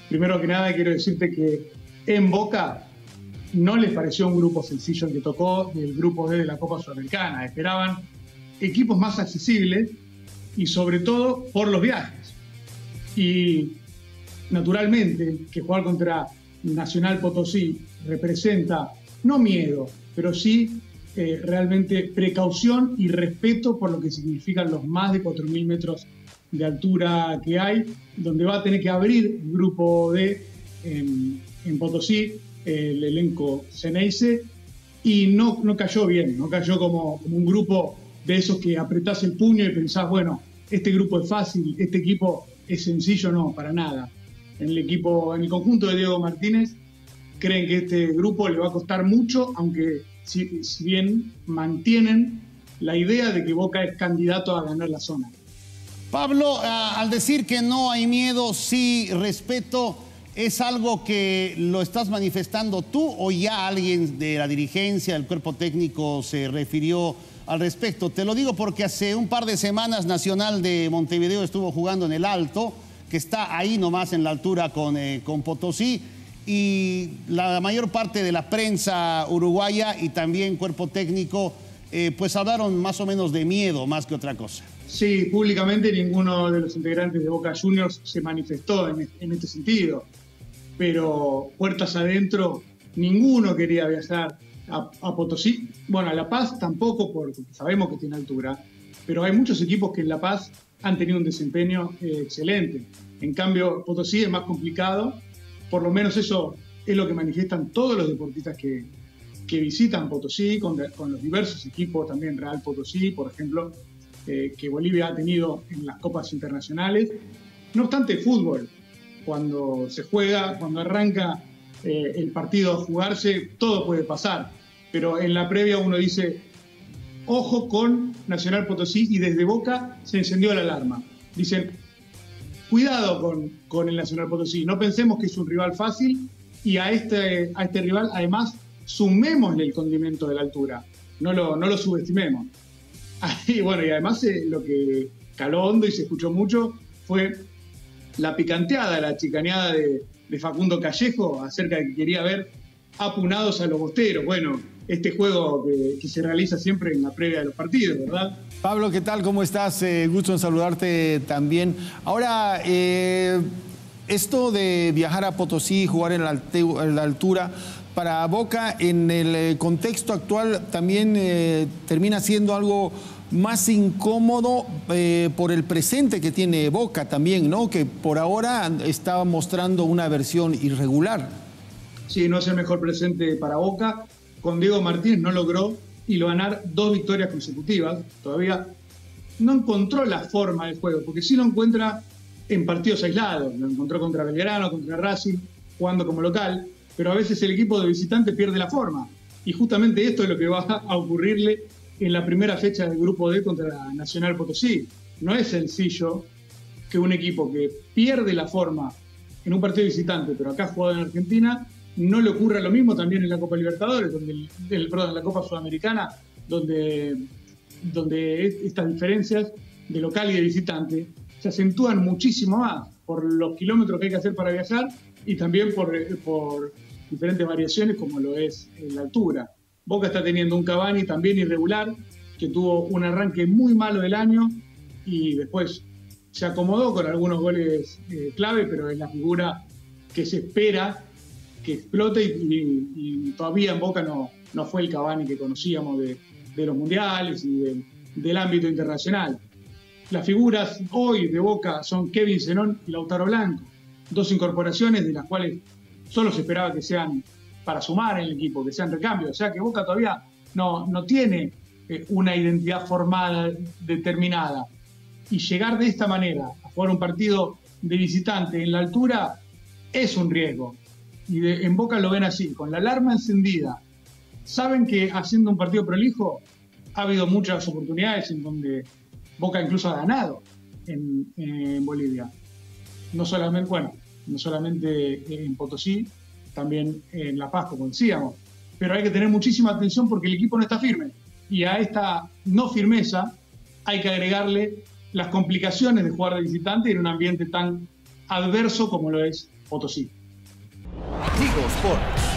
Primero que nada quiero decirte que en Boca no les pareció un grupo sencillo el que tocó del grupo D de la Copa Sudamericana. Esperaban equipos más accesibles y sobre todo por los viajes. Y naturalmente que jugar contra Nacional Potosí representa no miedo, pero sí realmente precaución y respeto por lo que significan los más de 4.000 metros de altura que hay, donde va a tener que abrir el grupo D en Potosí, el elenco Ceneice, y no cayó bien, no cayó como un grupo de esos que apretás el puño y pensás, bueno, este grupo es fácil, este equipo es sencillo. No, para nada. En el conjunto de Diego Martínez, creen que este grupo le va a costar mucho, aunque si bien mantienen la idea de que Boca es candidato a ganar la zona. Pablo, al decir que no hay miedo, sí respeto, ¿es algo que lo estás manifestando tú o ya alguien de la dirigencia, del cuerpo técnico se refirió al respecto? Te lo digo porque hace un par de semanas Nacional de Montevideo estuvo jugando en el Alto, que está ahí nomás en la altura con Potosí, y la mayor parte de la prensa uruguaya y también cuerpo técnico pues hablaron más o menos de miedo más que otra cosa. Sí, públicamente ninguno de los integrantes de Boca Juniors se manifestó en este sentido, pero puertas adentro ninguno quería viajar a Potosí. Bueno, a La Paz tampoco, porque sabemos que tiene altura, pero hay muchos equipos que en La Paz han tenido un desempeño excelente. En cambio, Potosí es más complicado. Por lo menos eso es lo que manifiestan todos los deportistas que visitan Potosí, con los diversos equipos, también Real Potosí, por ejemplo, que Bolivia ha tenido en las copas internacionales. No obstante, fútbol, cuando se juega, cuando arranca el partido a jugarse, todo puede pasar. Pero en la previa uno dice, ojo con Nacional Potosí, y desde Boca se encendió la alarma. Dicen, cuidado con el Nacional Potosí, no pensemos que es un rival fácil, y a este rival además sumémosle el condimento de la altura, no lo subestimemos. Y bueno, y además lo que caló hondo y se escuchó mucho fue la picanteada, la chicaneada de Facundo Callejo acerca de que quería ver apunados a los bosteros. Bueno, este juego que se realiza siempre en la previa de los partidos, ¿verdad? Pablo, ¿qué tal? ¿Cómo estás? Gusto en saludarte también. Ahora, esto de viajar a Potosí, jugar en la altura, para Boca en el contexto actual también termina siendo algo más incómodo por el presente que tiene Boca también, ¿no? Que por ahora está mostrando una versión irregular. Sí, no es el mejor presente para Boca. Con Diego Martínez no logró ganar 2 victorias consecutivas. Todavía no encontró la forma del juego, porque sí lo encuentra en partidos aislados. Lo encontró contra Belgrano, contra Racing, jugando como local, pero a veces el equipo de visitante pierde la forma. Y justamente esto es lo que va a ocurrirle en la primera fecha del Grupo D contra Nacional Potosí. No es sencillo que un equipo que pierde la forma en un partido visitante, pero acá jugado en Argentina, no le ocurra lo mismo también en la Copa Libertadores, en la Copa Sudamericana, donde estas diferencias de local y de visitante se acentúan muchísimo más por los kilómetros que hay que hacer para viajar y también por diferentes variaciones como lo es la altura. Boca está teniendo un Cavani también irregular, que tuvo un arranque muy malo del año y después se acomodó con algunos goles clave, pero es la figura que se espera que explote y todavía en Boca no fue el Cavani que conocíamos de los mundiales y del ámbito internacional. Las figuras hoy de Boca son Kevin Zenón y Lautaro Blanco, 2 incorporaciones de las cuales solo se esperaba que sean para sumar en el equipo, que sean recambios. O sea que Boca todavía no tiene una identidad formada, determinada. Y llegar de esta manera a jugar un partido de visitante en la altura es un riesgo. Y en Boca lo ven así, con la alarma encendida. Saben que haciendo un partido prolijo ha habido muchas oportunidades en donde Boca incluso ha ganado en Bolivia. No solamente en Potosí, también en La Paz, como decíamos. Pero hay que tener muchísima atención porque el equipo no está firme. Y a esta no firmeza hay que agregarle las complicaciones de jugar de visitante en un ambiente tan adverso como lo es Potosí. Tigo Sport.